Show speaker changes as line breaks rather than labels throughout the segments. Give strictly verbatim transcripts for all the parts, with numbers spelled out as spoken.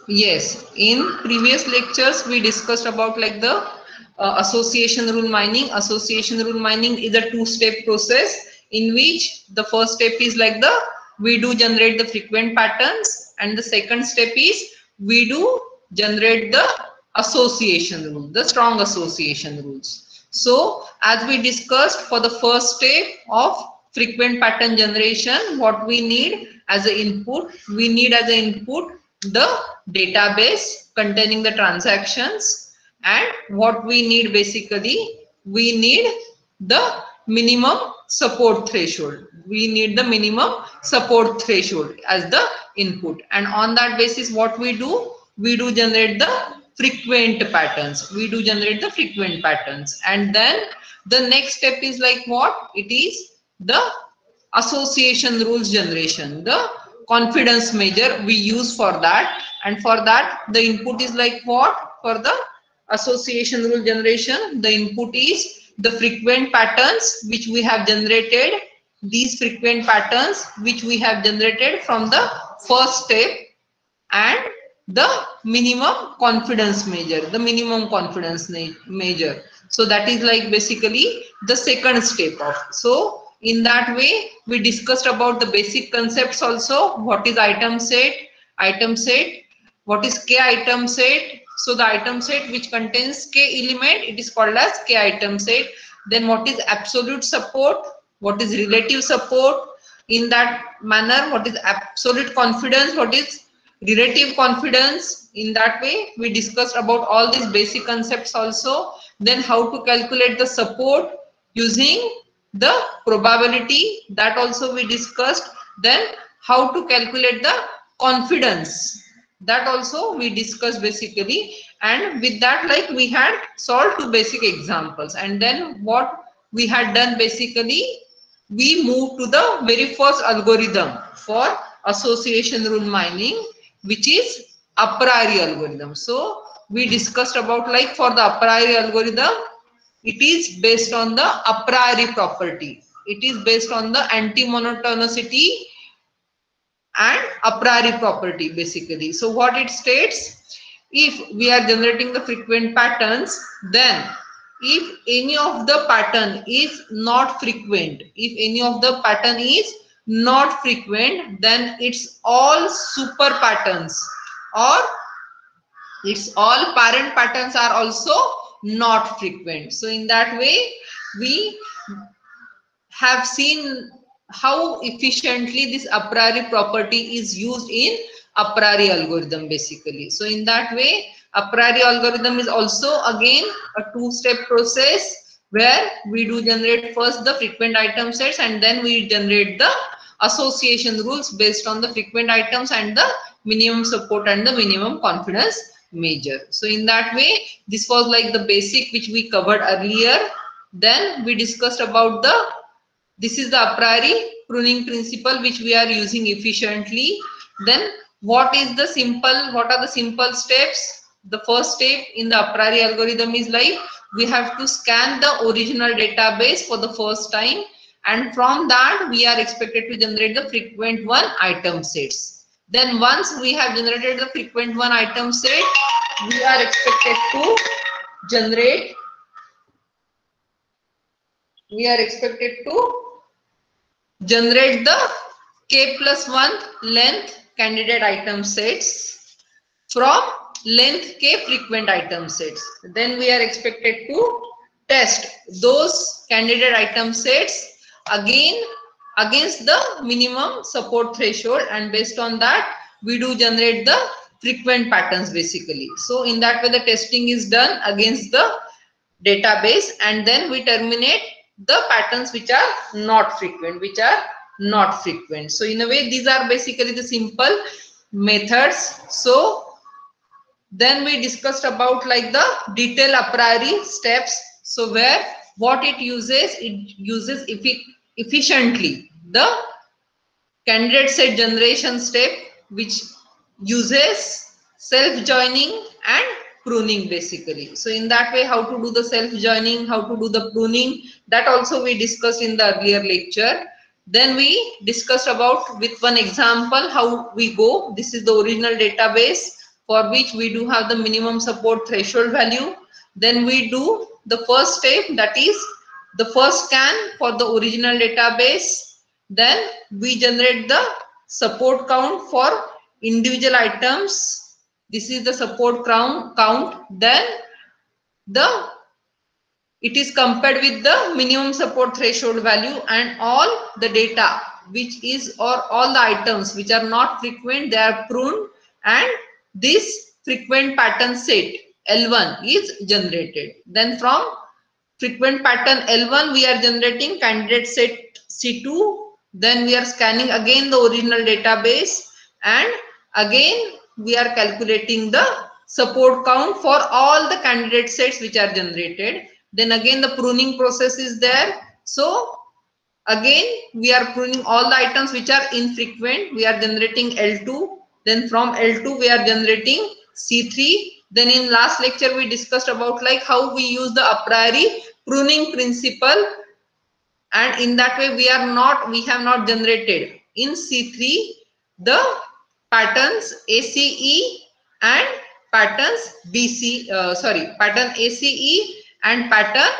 Yes, in previous lectures we discussed about like the uh, association rule mining. Association rule mining is a two-step process in which the first step is like the we do generate the frequent patterns, and the second step is we do generate the association rule, the strong association rules. So as we discussed for the first step of frequent pattern generation, what we need as an input, we need as an input the database containing the transactions, and what we need basically, we need the minimum support threshold. We need the minimum support threshold as the input, and on that basis what we do, we do generate the frequent patterns. We do generate the frequent patterns, and then the next step is like what? It is the association rules generation, the confidence measure we use for that. And for that the input is like what? For the association rule generation, the input is the frequent patterns which we have generated, these frequent patterns which we have generated from the first step, and the minimum confidence measure, the minimum confidence measure. So that is like basically the second step of. So in that way we discussed about the basic concepts also. What is item set? Item set. What is k item set? So the item set which contains k element, it is called as k item set. Then what is absolute support? What is relative support? In that manner, what is absolute confidence? What is relative confidence? In that way we discussed about all these basic concepts also. Then how to calculate the support using the probability, that also we discussed. Then how to calculate the confidence, that also we discussed basically. And with that, like, we had solved two basic examples, and then what we had done basically, we moved to the very first algorithm for association rule mining, which is a priori algorithm. So we discussed about, like, for the a priori algorithm, it is based on the a priori property. It is based on the anti-monotonicity and a priori property basically. So what it states, if we are generating the frequent patterns, then if any of the pattern is not frequent, if any of the pattern is not frequent, then it's all super patterns, or it's all parent patterns are also not frequent. So in that way we have seen how efficiently this a priori property is used in a priori algorithm basically. So in that way a priori algorithm is also again a two-step process where we do generate first the frequent item sets, and then we generate the association rules based on the frequent items and the minimum support and the minimum confidence measure. So in that way this was like the basic which we covered earlier. Then we discussed about the, this is the a priori pruning principle which we are using efficiently. Then what is the simple, what are the simple steps? The first step in the a priori algorithm is like we have to scan the original database for the first time, and from that we are expected to generate the frequent one item sets. Then once we have generated the frequent one item set, we are expected to generate, we are expected to generate the k plus one length candidate item sets from length k frequent item sets. Then we are expected to test those candidate item sets again against the minimum support threshold, and based on that we do generate the frequent patterns basically. So in that way the testing is done against the database, and then we terminate the patterns which are not frequent, which are not frequent. So in a way these are basically the simple methods. So then we discussed about like the detailed a priori steps. So where what it uses, it uses effi efficiently the candidate set generation step, which uses self joining and pruning basically. So in that way how to do the self joining, how to do the pruning, that also we discussed in the earlier lecture. Then we discussed about with one example how we go. This is the original database for which we do have the minimum support threshold value. Then we do the first step, that is the first scan for the original database. Then we generate the support count for individual items. This is the support count. count. Then the it is compared with the minimum support threshold value, and all the data which is or all the items which are not frequent, they are pruned, and this frequent pattern set L one is generated. Then from frequent pattern L one we are generating candidate set C two. Then we are scanning again the original database, and again we are calculating the support count for all the candidate sets which are generated. Then again the pruning process is there. So again we are pruning all the items which are infrequent. We are generating L two. Then from L two we are generating C three. Then in last lecture we discussed about like how we use the a priori pruning principle, and in that way we are not we have not generated in C three the patterns A C E and patterns B C uh, sorry pattern A C E and pattern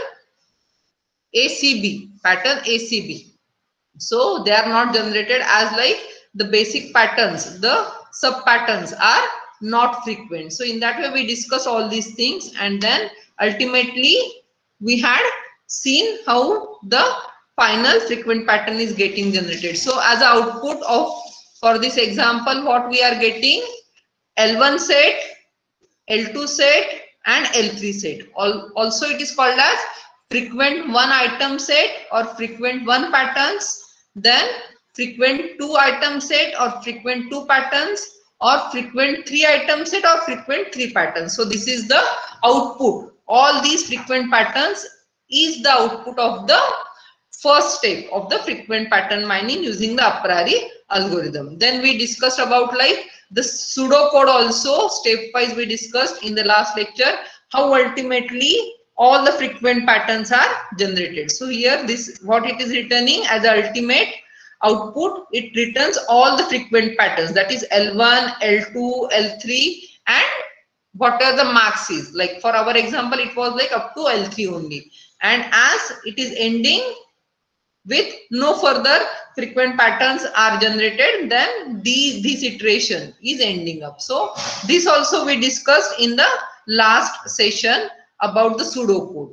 A C B, pattern A C B. So they are not generated as like the basic patterns. The sub patterns are not frequent. So in that way we discuss all these things, and then ultimately we had seen how the final frequent pattern is getting generated. So as output of for this example, what we are getting, L one set, L two set and L three set. Also it is called as frequent one item set or frequent one patterns, then frequent two item set or frequent two patterns, or frequent three item set or frequent three patterns. So this is the output. All these frequent patterns is the output of the first step of the frequent pattern mining using the a priori algorithm. Then we discussed about like the pseudocode also, stepwise we discussed in the last lecture how ultimately all the frequent patterns are generated. So here this what it is returning as the ultimate output, it returns all the frequent patterns, that is L one, L two, L three, and what are the marks is. Like for our example it was like up to L three only, and as it is ending with no further frequent patterns are generated, then the, this iteration is ending up. So this also we discussed in the last session about the pseudocode.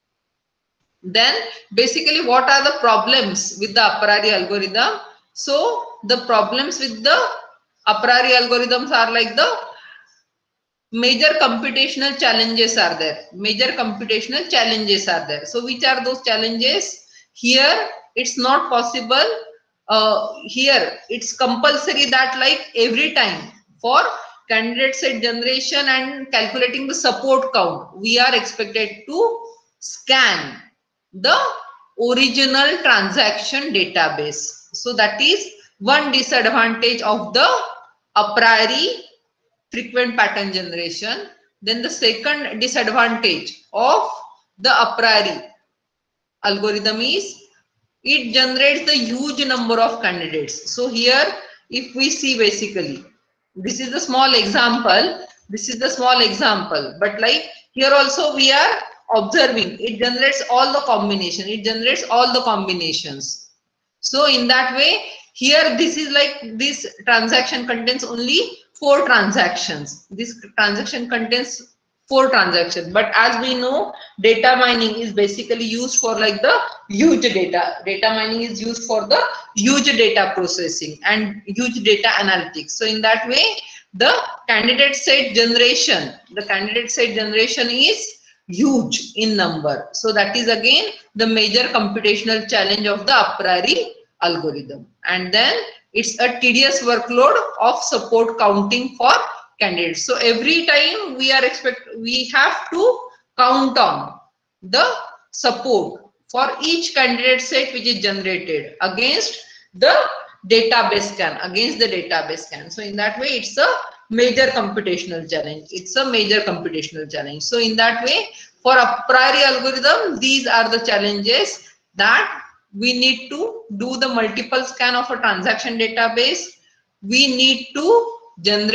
Then basically what are the problems with the a priori algorithm? So the problems with the a priori algorithms are like the major computational challenges are there. Major computational challenges are there. So which are those challenges? Here it's not possible. Uh, here it's compulsory that like every time for candidate set generation and calculating the support count, we are expected to scan the original transaction database. So that is one disadvantage of the a priori frequent pattern generation. Then the second disadvantage of the a priori algorithm is it generates the huge number of candidates. So here if we see, basically this is the small example, this is the small example, but like here also we are observing it generates all the combination, it generates all the combinations. So in that way here this is like this transaction contains only four transactions, this transaction contains four transactions, but as we know data mining is basically used for like the huge data. Data mining is used for the huge data processing and huge data analytics. So in that way the candidate set generation, the candidate set generation is huge in number. So that is again the major computational challenge of the a priori algorithm. And then it's a tedious workload of support counting for candidates. So every time we are expect we have to count on the support for each candidate set which is generated against the database scan, against the database scan. So in that way it's a major computational challenge. It's a major computational challenge. So in that way for a priori algorithm these are the challenges that we need to do the multiple scan of a transaction database. We need to generate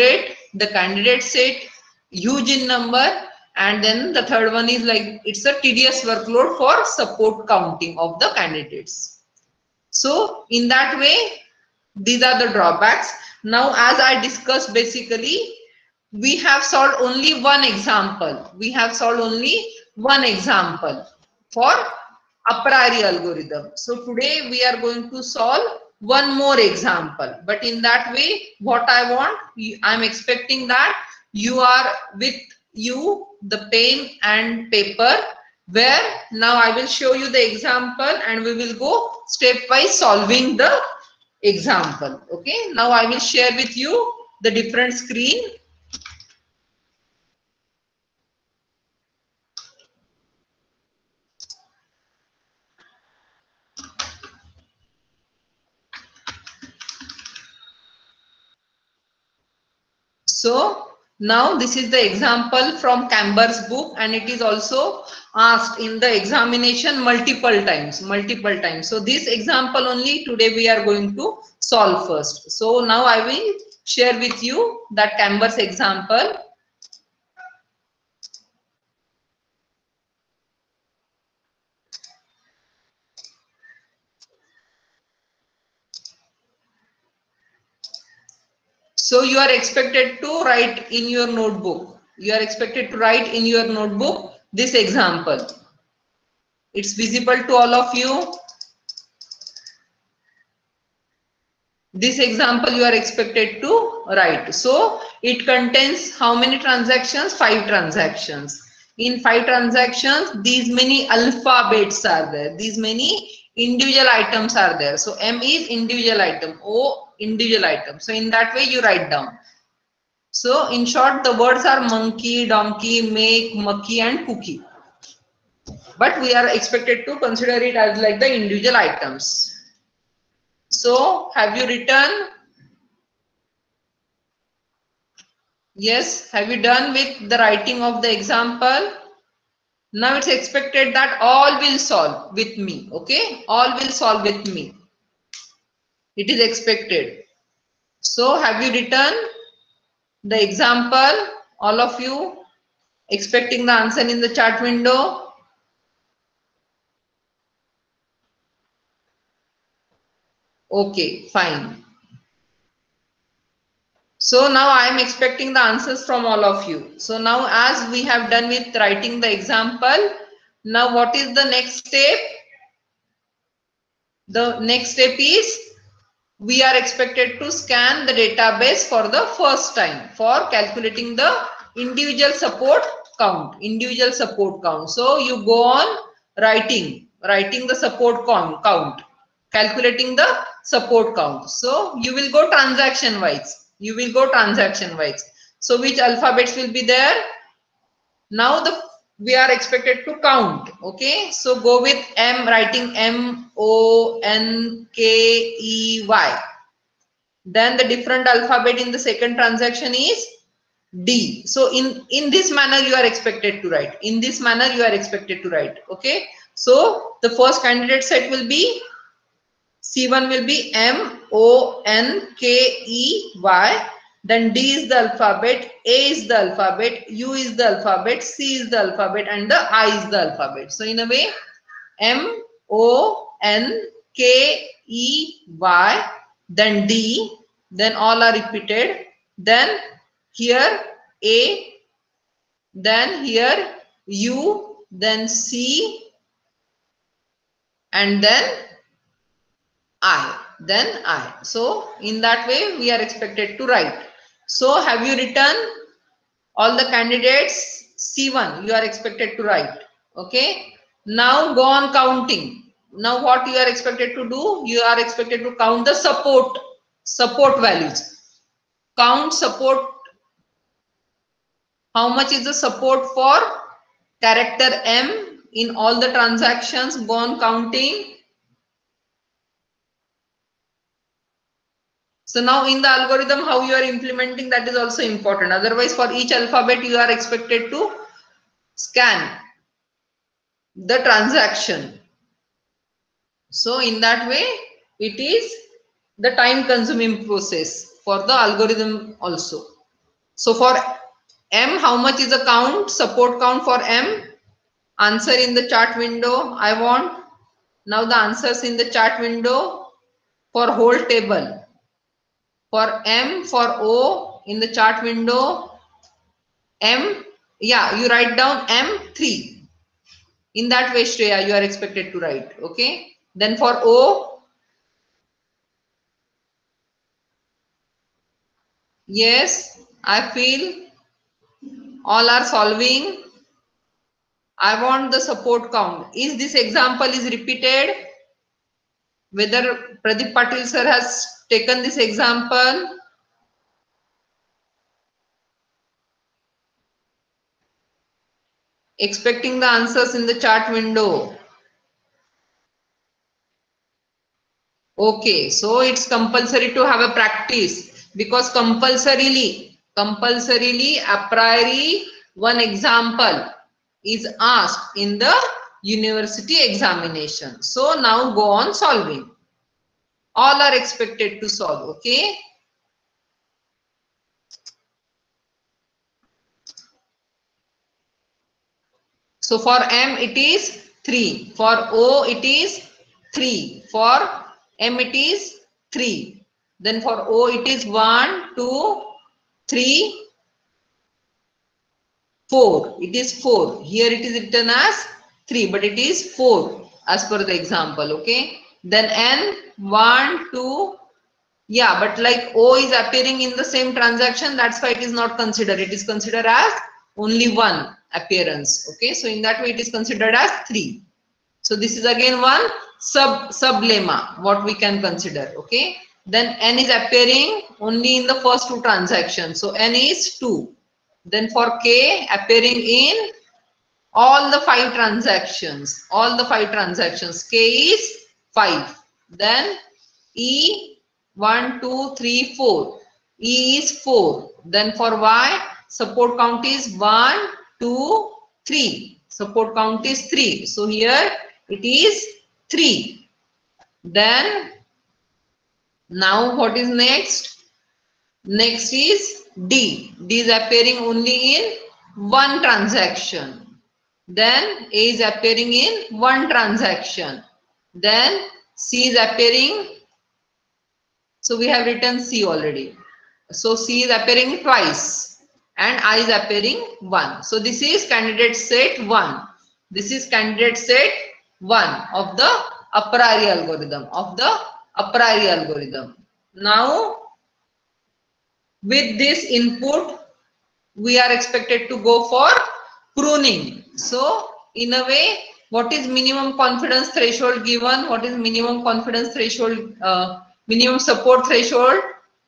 the candidate set, huge in number, and then the third one is like it's a tedious workload for support counting of the candidates. So in that way, these are the drawbacks. Now, as I discussed, basically, we have solved only one example. We have solved only one example for a priori algorithm. So today we are going to solve one more example. But in that way, what I want, I'm expecting that you are with you the pen and paper, where now I will show you the example and we will go step by solving the example. Okay, now I will share with you the different screen. So now this is the example from Camber's book, and it is also asked in the examination multiple times, multiple times. So this example only today we are going to solve first. So now I will share with you that Camber's example. So you are expected to write in your notebook. You are expected to write in your notebook this example. It's visible to all of you. This example you are expected to write. So it contains how many transactions? Five transactions. In five transactions, these many alphabets are there. These many individual items are there. So M is individual item, O individual item. So in that way you write down. So in short, the words are monkey, donkey, make, mucky and cookie. But we are expected to consider it as like the individual items. So have you written? Yes, have you done with the writing of the example? Now it's expected that all will solve with me. Okay, all will solve with me. It is expected. So have you written the example? All of you expecting the answer in the chat window? Okay, fine. So now I am expecting the answers from all of you. So now as we have done with writing the example, now what is the next step? The next step is we are expected to scan the database for the first time for calculating the individual support count, individual support count. So you go on writing, writing the support count, count, calculating the support count. So you will go transaction wise. You will go transaction wise. So which alphabets will be there? Now the we are expected to count. Okay, so go with M, writing M O N K E Y. Then the different alphabet in the second transaction is D. So in in this manner you are expected to write. In this manner you are expected to write. Okay, so the first candidate set will be C one will be M O N K E Y. Then D is the alphabet, A is the alphabet, U is the alphabet, C is the alphabet, and the I is the alphabet. So in a way, M O N K E Y, then D, then all are repeated. Then here A, then here U, then C, and then I, then I. So in that way we are expected to write. So have you written all the candidates? C one you are expected to write. Okay, now go on counting. Now what you are expected to do? You are expected to count the support support values. Count support. How much is the support for character M in all the transactions? Go on counting. So now in the algorithm, how you are implementing, that is also important. Otherwise, for each alphabet, you are expected to scan the transaction. So in that way, it is the time consuming process for the algorithm also. So for M, how much is the count, support count for M? Answer in the chart window. I want now the answers in the chart window for whole table. For M, for O in the chart window, M, yeah, you write down M three. In that way, Shreya, you are expected to write. Okay. Then for O, yes, I feel all are solving. I want the support count. Is this example is repeated? Whether Pradeep Patil sir has taken this example? Expecting the answers in the chart window. Okay, so it's compulsory to have a practice, because compulsorily, compulsorily a priori one example is asked in the university examination. So now go on solving. All are expected to solve, okay? So for M it is three, for O it is three, for M it is three. Then for O it is one, two, three, four. It is four. Here it is written as three, but it is four as per the example, okay? Then N, one, two, yeah, but like O is appearing in the same transaction, that's why it is not considered. It is considered as only one appearance, okay? So in that way it is considered as three. So this is again one sub sub lemma, what we can consider, okay? Then N is appearing only in the first two transactions. So N is two. Then for K appearing in all the five transactions, all the five transactions, K is five. Then E, one, two, three, four. E is four. Then for Y, support count is one, two, three. Support count is three. So here it is three. Then now what is next? Next is D. D is appearing only in one transaction. Then A is appearing in one transaction. Then C is appearing. So we have written C already. So C is appearing twice and I is appearing one. So this is candidate set one. This is candidate set one of the a priori algorithm, of the a priori algorithm. Now with this input, we are expected to go for pruning. So in a way, what is minimum confidence threshold given? What is minimum confidence threshold, uh, minimum support threshold?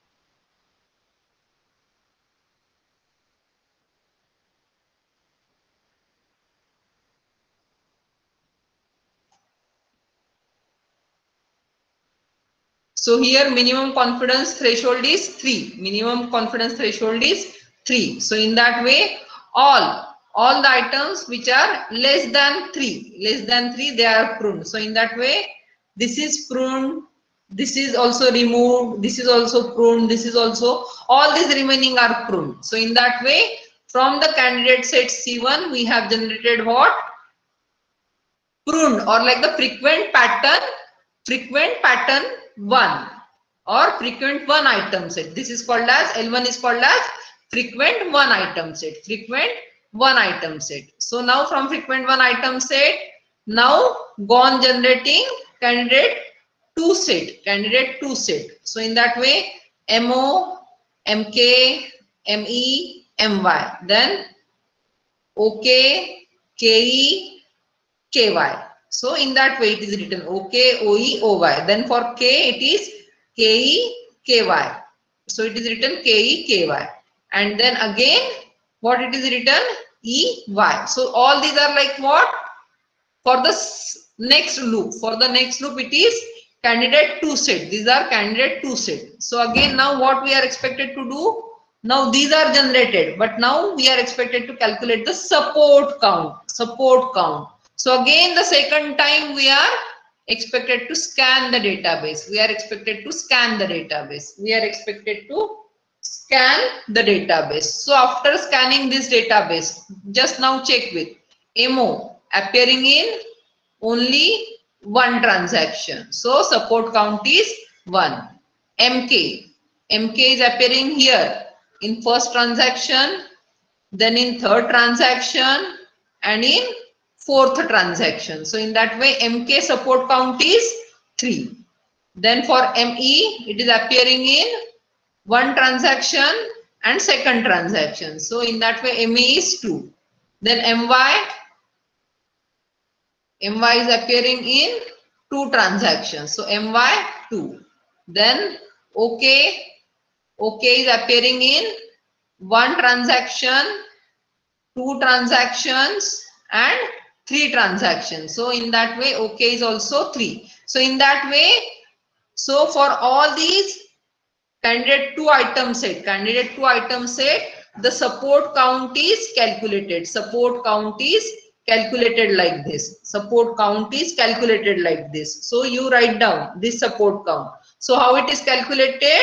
So here minimum confidence threshold is three. Minimum confidence threshold is three. So in that way, all all the items which are less than three, less than three, they are pruned. So in that way, this is pruned, this is also removed, this is also pruned, this is also, all these remaining are pruned. So in that way, from the candidate set C one, we have generated what? Pruned, or like the frequent pattern, frequent pattern one, or frequent one item set. This is called as, L one is called as frequent one item set, frequent one item set. So now from frequent one item set, now go on generating candidate two set, candidate two set. So in that way, M O, M K, M E, M Y, then O K, K E, K Y. So in that way it is written O K, O E, O Y. Then for K it is K E, K Y. So it is written K E, K Y. And then again what it is written? E, Y. So all these are like what? For the next loop. For the next loop it is candidate two set. These are candidate two set. So again now what we are expected to do? Now these are generated. But now we are expected to calculate the support count. Support count. So again the second time we are expected to scan the database. We are expected to scan the database. We are expected to scan the database. So after scanning this database, just now check with M O appearing in only one transaction. So support count is one. M K. M K is appearing here in first transaction, then in third transaction, and in fourth transaction. So in that way, M K support count is three. Then for M E, it is appearing in one transaction and second transaction. So in that way, M E is two. Then M Y, M Y is appearing in two transactions. So M Y two. Then OK, OK is appearing in one transaction, two transactions, and three transactions. So in that way, OK is also three. So in that way, so for all these candidate two item set, candidate two item set, the support count is calculated. Support count is calculated like this. Support count is calculated like this. So you write down this support count. So how it is calculated?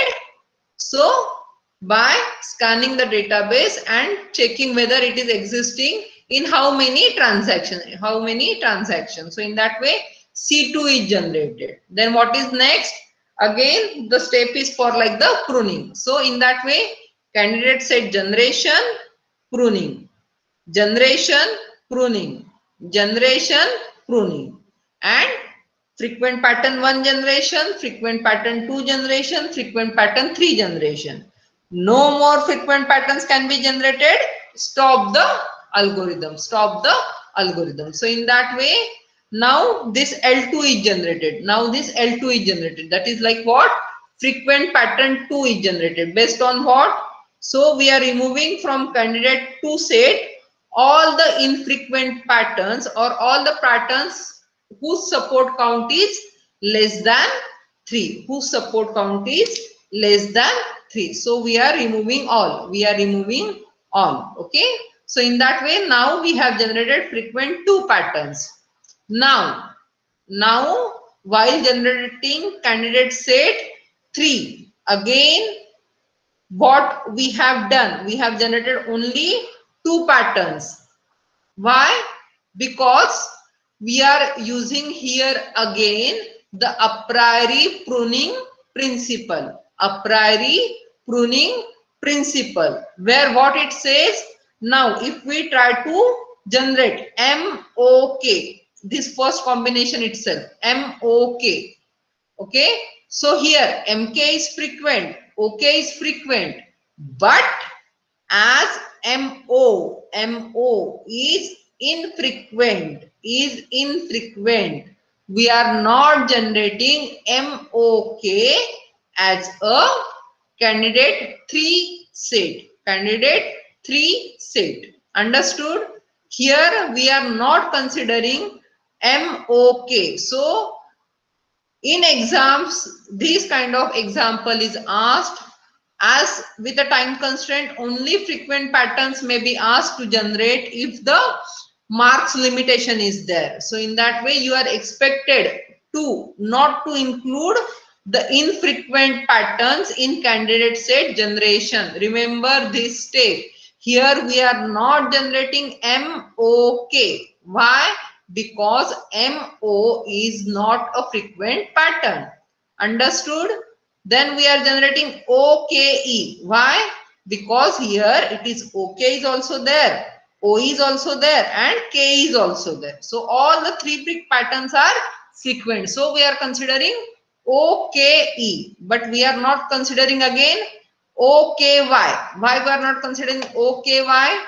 So by scanning the database and checking whether it is existing in how many transactions, how many transactions. So in that way, C two is generated. Then what is next? Again, the step is for like the pruning. So in that way, candidate set generation, pruning, generation, pruning, generation, pruning, and frequent pattern one generation, frequent pattern two generation, frequent pattern three generation. No more frequent patterns can be generated. Stop the algorithm. Stop the algorithm. So in that way, now this L two is generated. Now this L two is generated. That is like what? Frequent pattern two is generated. Based on what? So we are removing from candidate two set all the infrequent patterns or all the patterns whose support count is less than three. Whose support count is less than three. So we are removing all. We are removing all. Okay. So in that way, now we have generated frequent two patterns. Now, now while generating candidate set three, again, what we have done? We have generated only two patterns. Why? Because we are using here again the a priori pruning principle. A priori pruning principle, where what it says, now if we try to generate M O K, this first combination itself, M O K, okay, so here M K is frequent, O K is frequent, but as M O, M O is infrequent, is infrequent, we are not generating M O K as a candidate three set. Candidate three set. Understood? Here we are not considering M O K. So in exams, this kind of example is asked. As with a time constraint, only frequent patterns may be asked to generate if the marks limitation is there. So in that way, you are expected to not to include the infrequent patterns in candidate set generation. Remember this step. Here we are not generating M O K. Why? Because M O is not a frequent pattern. Understood? Then we are generating O K E. Why? Because here it is O K is also there, O is also there, and K is also there. So all the three brick patterns are frequent. So we are considering O K E, but we are not considering again O K Y. Why we are not considering O K Y?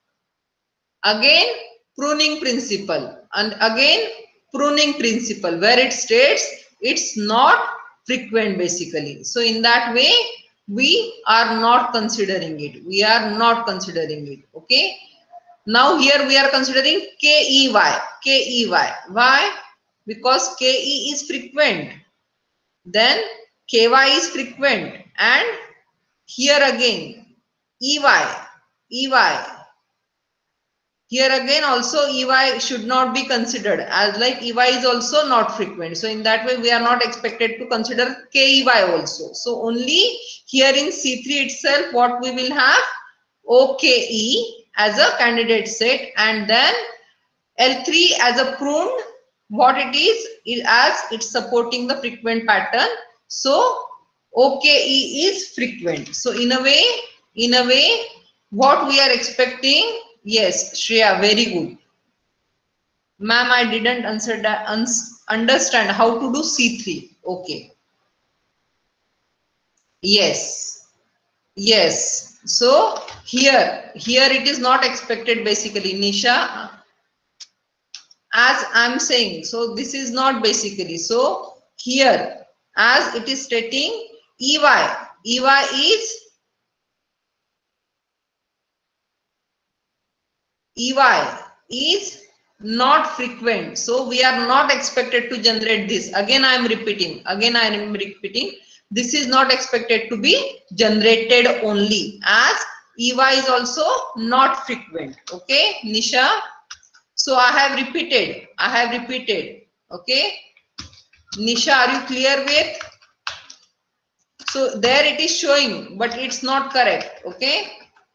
Again, pruning principle, and again pruning principle, where it states it's not frequent basically. So in that way, we are not considering it. We are not considering it. Okay. Now here we are considering K E Y. K E Y. Why? Because K E is frequent. Then K Y is frequent. And here again, E Y. E Y. Here again also E Y should not be considered, as like E Y is also not frequent. So in that way we are not expected to consider K E Y also. So only here in C three itself what we will have, O K E as a candidate set, and then L three as a pruned, what it is, is as it's supporting the frequent pattern. So O K E is frequent. So in a way, in a way, what we are expecting, yes, Shreya, very good. Ma'am, I didn't answer that, understand how to do C three. Okay. Yes. Yes. So here, here it is not expected basically, Nisha. As I'm saying, so this is not basically. So here, as it is stating, E Y, E Y is, E Y is not frequent. So we are not expected to generate this. Again, I am repeating. Again, I am repeating. This is not expected to be generated only, as E Y is also not frequent. Okay, Nisha. So I have repeated. I have repeated. Okay. Nisha, are you clear with? So there it is showing, but it's not correct. Okay.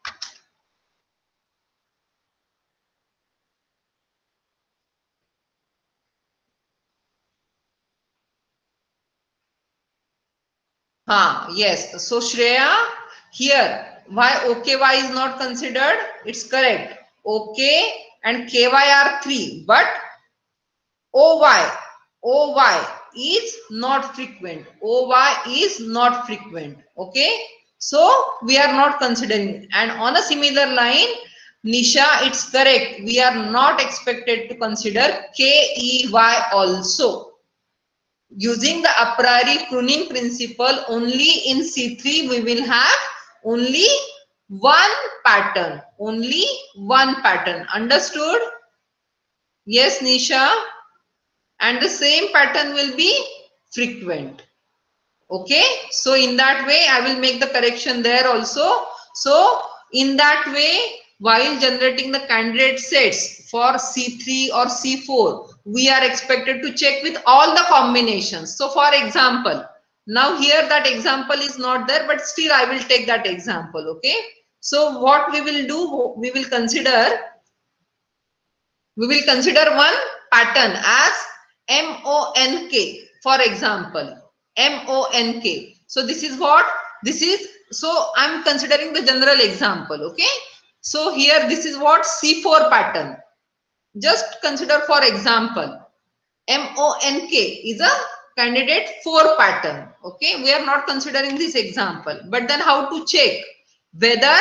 Ah, yes. So Shreya, here, why O K Y is not considered? It's correct. O K and K Y are three, but O Y, O Y is not frequent. O Y is not frequent. Okay. So we are not considering. And on a similar line, Nisha, it's correct. We are not expected to consider K E Y also. Using the a priori pruning principle, only in C three we will have only one pattern. Only one pattern. Understood? Yes, Nisha. And the same pattern will be frequent. Okay. So in that way, I will make the correction there also. So in that way, while generating the candidate sets for C three or C four, we are expected to check with all the combinations. So for example, now here that example is not there, but still I will take that example. Okay. So what we will do, we will consider, we will consider one pattern as M O N K, for example, M O N K. So this is what, this is, so I'm considering the general example. Okay. So here this is what C four pattern. Just consider for example, M O N K is a candidate four pattern. Okay. We are not considering this example, but then how to check whether,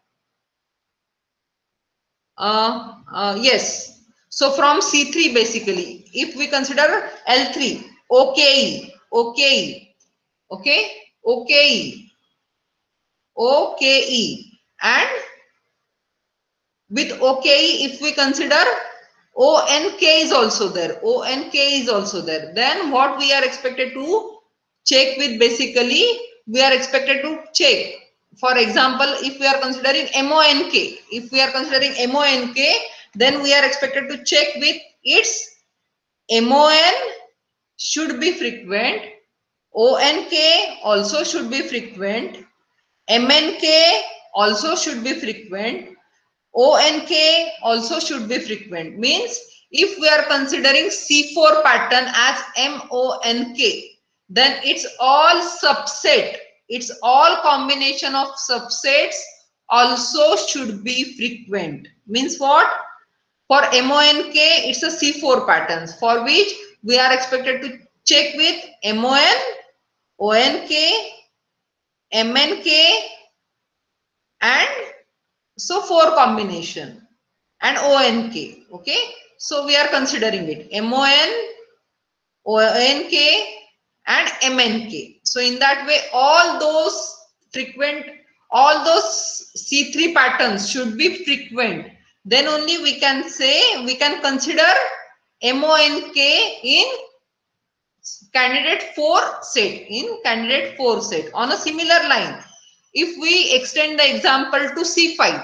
uh, uh, yes. So from C three basically, if we consider L three, O K E, O K E, okay, O K E, O K E, and with O K E, if we consider O N K is also there, O N K is also there, then what we are expected to check with basically, we are expected to check. For example, if we are considering M O N K, if we are considering M O N K, then we are expected to check with its M O N should be frequent, O N K also should be frequent, M N K also should be frequent, O N K also should be frequent. Means if we are considering C four pattern as M O N K, then it's all subset, it's all combination of subsets also should be frequent. Means what? For M O N K, it's a C four patterns for which we are expected to check with M O N, O N K, M N K, and so four combination and O N K. Okay. So we are considering it M O N, O N K, and M N K. So in that way, all those frequent, all those C three patterns should be frequent. Then only we can say, we can consider M O N K in candidate four set, in candidate four set. On a similar line, if we extend the example to C five,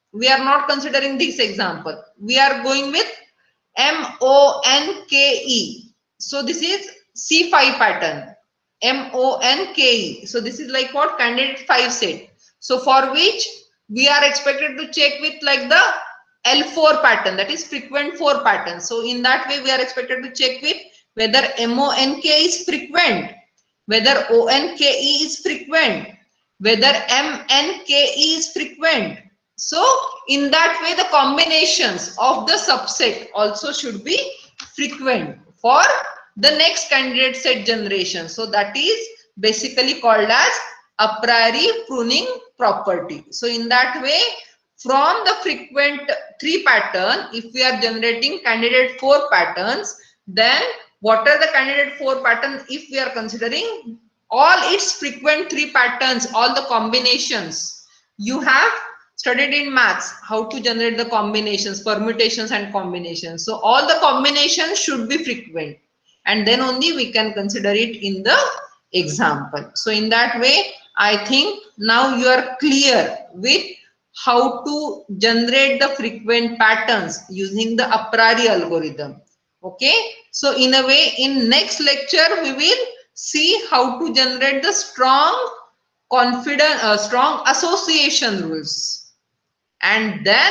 We are not considering this example. We are going with M O N K E. So this is C five pattern. M O N K E. So this is like what? Candidate five set. So for which we are expected to check with like the L four pattern, that is frequent four pattern. So in that way we are expected to check with whether M O N K is frequent, whether O N K E is frequent, whether M N K E is frequent. So in that way the combinations of the subset also should be frequent for the next candidate set generation. So that is basically called as a priori pruning property. So in that way, from the frequent three pattern, if we are generating candidate four patterns, then what are the candidate four pattern if we are considering all its frequent three patterns, all the combinations? You have studied in maths how to generate the combinations, permutations and combinations. So all the combinations should be frequent, and then only we can consider it in the example. So in that way, I think now you are clear with how to generate the frequent patterns using the a priori algorithm. Okay, so in a way, in next lecture we will see how to generate the strong confident uh, strong association rules, and then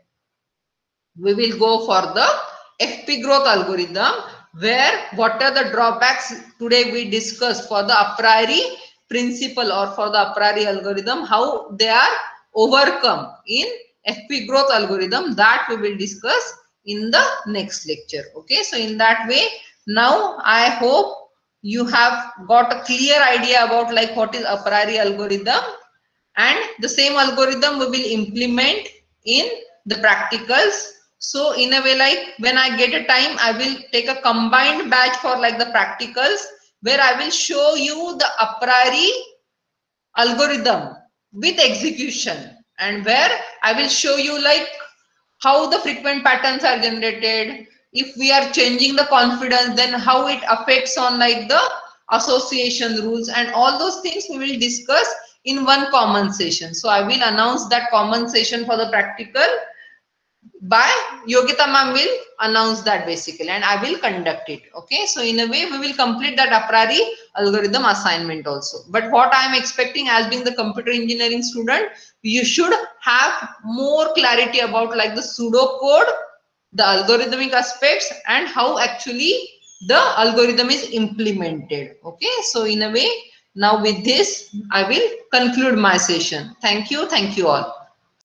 we will go for the F P growth algorithm, where what are the drawbacks today we discussed for the a priori principle or for the a priori algorithm, how they are overcome in F P growth algorithm, that we will discuss in the next lecture. Okay, so in that way, now I hope you have got a clear idea about like what is a priori algorithm, and the same algorithm we will implement in the practicals. So in a way, like when I get a time, I will take a combined batch for like the practicals, where I will show you the a priori algorithm with execution, and where I will show you like how the frequent patterns are generated. If we are changing the confidence, then how it affects on like the association rules, and all those things we will discuss in one common session. So I will announce that common session for the practical by Yogita ma'am will announce that basically, and I will conduct it. Okay, so in a way we will complete that a priori algorithm assignment also. But what I am expecting, as being the computer engineering student, you should have more clarity about like the pseudocode, the algorithmic aspects, and how actually the algorithm is implemented. Okay, so in a way, now with this I will conclude my session. Thank you. Thank you all.